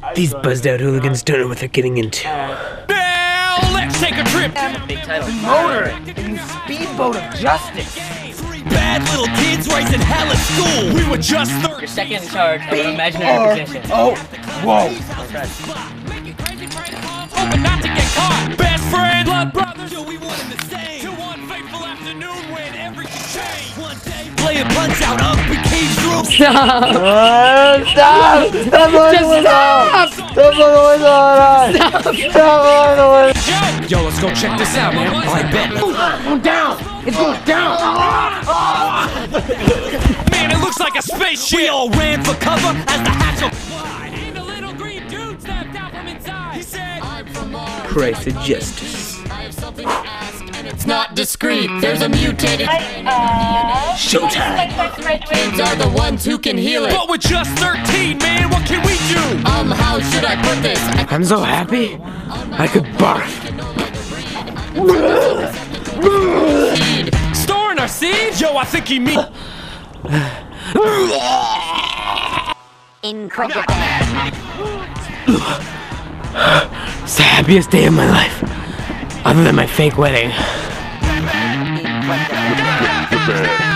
These buzzed-out hooligans don't know what they're getting into. Now let's take a trip. Big title. Motor, the speedboat of justice. Bad little kids raising hell at school. We were just You're second in charge of an imaginary position. Oh, whoa. hoping not to get caught. Best friend, blood brothers. Yo, we wanted the same. To one fateful afternoon when everything changed. One day, playing punch out of became through. Stop! Stop! Stop blowing the whistle! Stop blowing the whistle! Stop blowing the whistle! Yo, let's go check this out, man. I bet. Going down! It's going down! Man, it looks like a spaceship. We all ran for cover as the hatch opened. And the little green dude stepped out from inside. He said, I'm from Mars. Price of justice. I have something to ask, and it's not discreet. There's a mutated. Showtime. Kids are the ones who can heal it. But we're just 13, man. What can we do? How should I put this? I'm so happy. I could barf. Storing our seeds? Yo, I think he mean. Incredible. It's the happiest day of my life. Other than my fake wedding. Incredible.